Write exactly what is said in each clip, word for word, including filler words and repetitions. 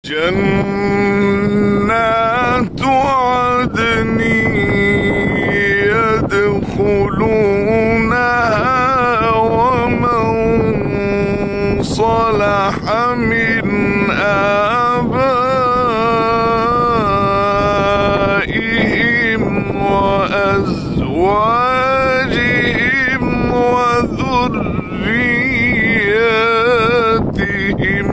جنات عدن يدخلونها ومن صلح من آبائهم وأزواجهم وذرياتهم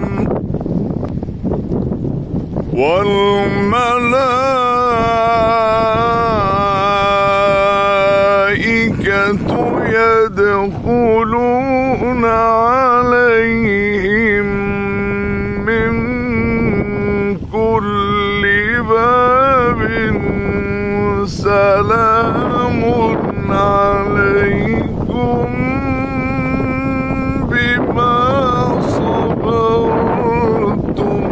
والملائكة يدخلون عليهم من كل باب سلام عليكم بما صبرتم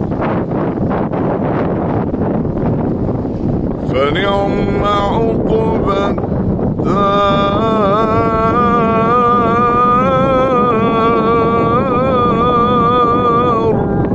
فنعم عقبى الدار.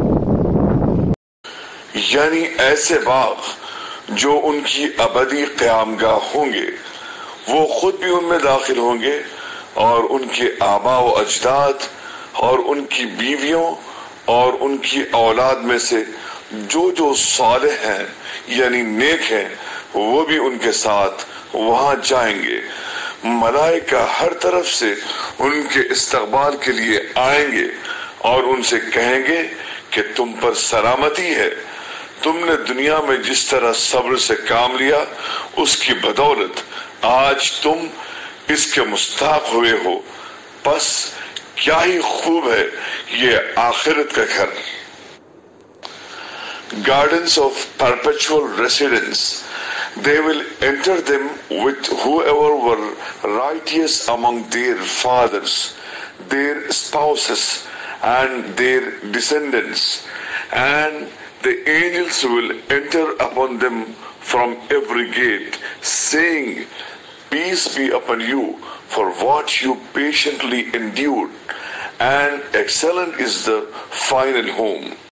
یعنی ایسے باغ جو ان کی ابدی قیامگاہ ہوں گے، وہ خود بھی ان میں داخل ہوں گے اور ان کے آباء و اجداد اور ان کی بیویوں اور ان کی اولاد میں سے جو جو صالح ہیں یعنی نیک ہیں وہ بھی ان کے ساتھ وہاں جائیں گے. ملائکہ ہر طرف سے ان کے استقبال کے لیے آئیں گے اور ان سے کہیں گے کہ تم پر سلامتی ہے، تم نے دنیا میں جس طرح صبر سے کام لیا اس کی بدولت آج تم اس کے مستحق ہوئے ہو، پس کیا ہی خوب ہے یہ آخرت کا گھر. Gardens of perpetual residence. They will enter them with whoever were righteous among their fathers, their spouses, and their descendants, and the angels will enter upon them from every gate, saying, Peace be upon you for what you patiently endured, and excellent is the final home.